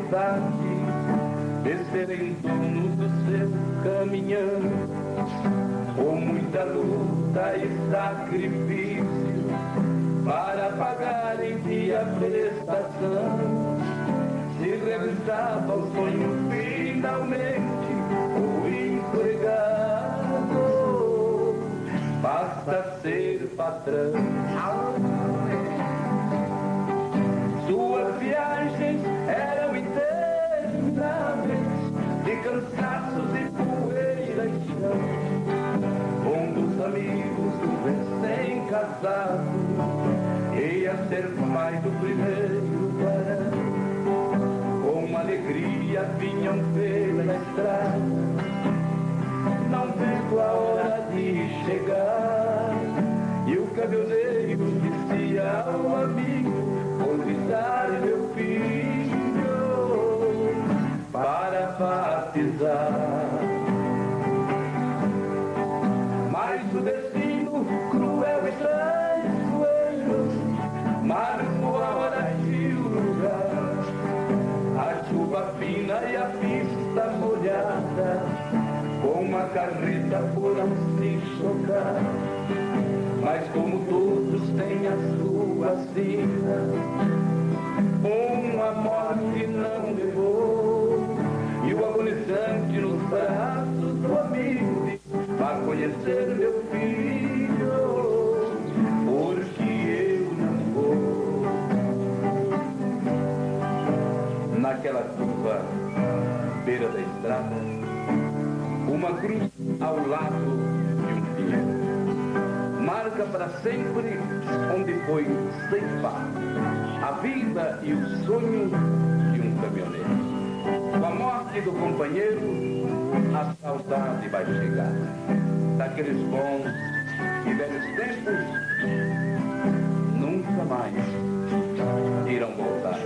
saudade de ser em torno do seu caminhão, com muita luta e sacrifício para pagar em dia a prestação. Se realizava o sonho finalmente, o empregado basta ser patrão. Suas viagens eram intermináveis, de cansaços e poeira e chão, com dos amigos do recém-casado, ia ser pai do primeiro varão. Com alegria vinham pela estrada, não vendo a hora de chegar, e o caminhoneiro dizia ao amigo: convidar meu filho para batizar. Mas o destino cruel e traiçoeiro marcou a hora e o lugar. A chuva fina e a pista molhada, com uma carreta foram se chocar. Mas como todos têm a sua sina, uma morte não levou, e o agonizante nos braços do amigo disse: vá conhecer meu filho, porque eu não vou. Naquela curva, beira da estrada, uma cruz ao lado de um pinheiro marca para sempre onde foi ceifado a vida e o sonho de um caminhoneiro. Com a morte do companheiro, a saudade vai chegar daqueles bons e velhos tempos, nunca mais irão voltar.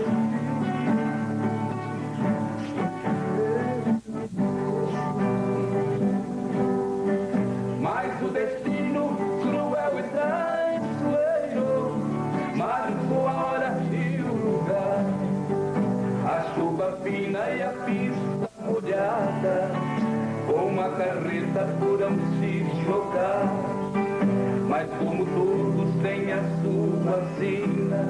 Mas o destino cruel e traiçoeiro marcou a hora e o lugar. A chuva fina e a pista molhada, com uma carreta foram se chocar. Mas como todos têm a sua sina,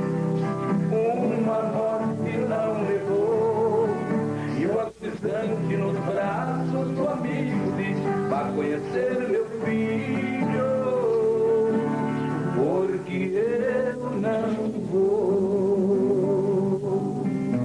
uma morte não levou, e o agonizante nos braços do amigo disse: vá conhecer meu filho, porque eu não vou.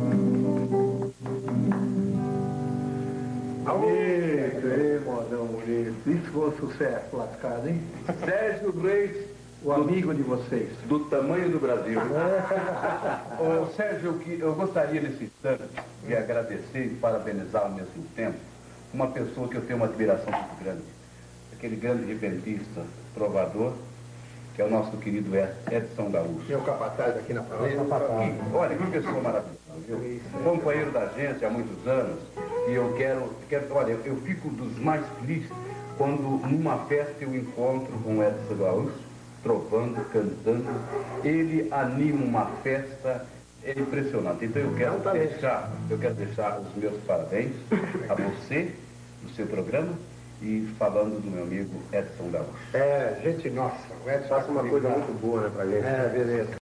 Eita, modão bonito. Isso foi um sucesso lascado, hein? Sérgio Reis, O amigo de vocês. do tamanho do Brasil. Ô, Sérgio, eu gostaria nesse instante de agradecer e parabenizar ao mesmo tempo uma pessoa que eu tenho uma admiração muito grande. Aquele grande repentista, trovador, que é o nosso querido Edson Gaúcho. Meu capataz aqui na parede. Olha, que pessoa maravilhosa, viu? Companheiro da agência há muitos anos, e eu quero, olha, eu fico dos mais felizes quando numa festa eu encontro com o Edson Gaúcho, trovando, cantando. Ele anima uma festa, é impressionante. Então eu quero deixar os meus parabéns a você, no seu programa, e falando do meu amigo Edson Gaúcho. É, gente nossa. O Edson Faça uma coisa muito boa, né, pra gente. É, beleza.